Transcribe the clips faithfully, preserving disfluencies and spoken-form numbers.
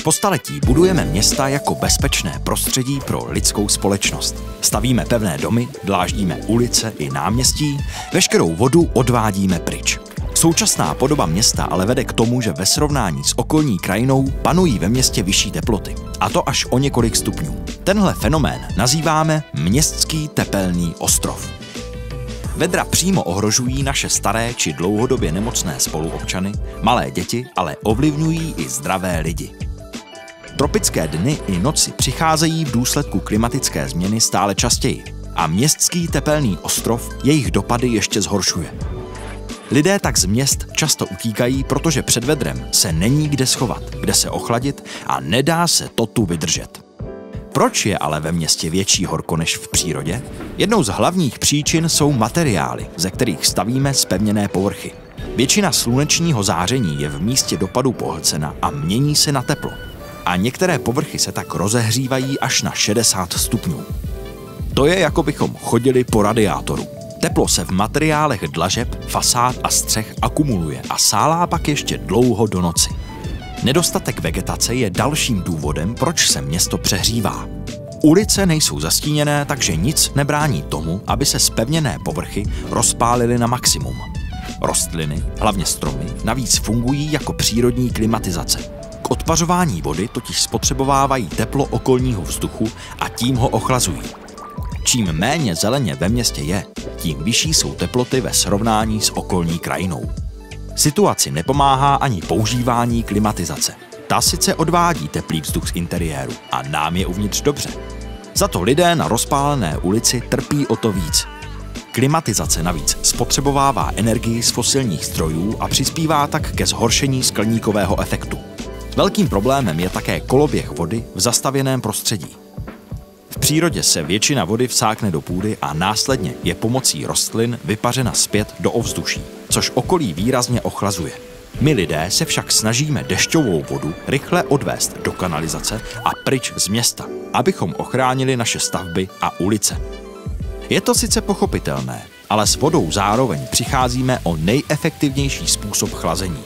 Po staletí budujeme města jako bezpečné prostředí pro lidskou společnost. Stavíme pevné domy, dláždíme ulice i náměstí, veškerou vodu odvádíme pryč. Současná podoba města ale vede k tomu, že ve srovnání s okolní krajinou panují ve městě vyšší teploty. A to až o několik stupňů. Tenhle fenomén nazýváme městský tepelný ostrov. Vedra přímo ohrožují naše staré či dlouhodobě nemocné spoluobčany, malé děti, ale ovlivňují i zdravé lidi. Tropické dny i noci přicházejí v důsledku klimatické změny stále častěji a městský tepelný ostrov jejich dopady ještě zhoršuje. Lidé tak z měst často utíkají, protože před vedrem se není kde schovat, kde se ochladit a nedá se to tu vydržet. Proč je ale ve městě větší horko než v přírodě? Jednou z hlavních příčin jsou materiály, ze kterých stavíme zpevněné povrchy. Většina slunečního záření je v místě dopadu pohlcena a mění se na teplo. A některé povrchy se tak rozehřívají až na šedesát stupňů. To je, jako bychom chodili po radiátoru. Teplo se v materiálech dlažeb, fasád a střech akumuluje a sálá pak ještě dlouho do noci. Nedostatek vegetace je dalším důvodem, proč se město přehřívá. Ulice nejsou zastíněné, takže nic nebrání tomu, aby se zpevněné povrchy rozpálily na maximum. Rostliny, hlavně stromy, navíc fungují jako přírodní klimatizace. K odpařování vody totiž spotřebovávají teplo okolního vzduchu a tím ho ochlazují. Čím méně zeleně ve městě je, tím vyšší jsou teploty ve srovnání s okolní krajinou. Situaci nepomáhá ani používání klimatizace. Ta sice odvádí teplý vzduch z interiéru a nám je uvnitř dobře. Za to lidé na rozpálené ulici trpí o to víc. Klimatizace navíc spotřebovává energii z fosilních zdrojů a přispívá tak ke zhoršení skleníkového efektu. Velkým problémem je také koloběh vody v zastavěném prostředí. V přírodě se většina vody vsákne do půdy a následně je pomocí rostlin vypařena zpět do ovzduší, což okolí výrazně ochlazuje. My lidé se však snažíme dešťovou vodu rychle odvést do kanalizace a pryč z města, abychom ochránili naše stavby a ulice. Je to sice pochopitelné, ale s vodou zároveň přicházíme o nejefektivnější způsob chlazení.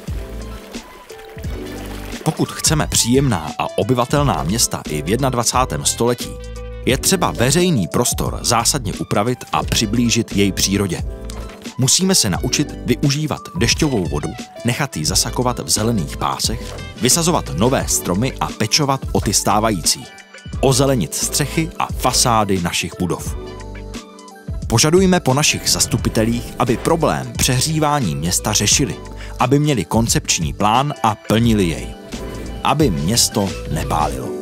Pokud chceme příjemná a obyvatelná města i v dvacátém prvním století, je třeba veřejný prostor zásadně upravit a přiblížit jej přírodě. Musíme se naučit využívat dešťovou vodu, nechat ji zasakovat v zelených pásech, vysazovat nové stromy a pečovat o ty stávající. Ozelenit střechy a fasády našich budov. Požadujme po našich zastupitelích, aby problém přehřívání města řešili, aby měli koncepční plán a plnili jej. Aby město nepálilo.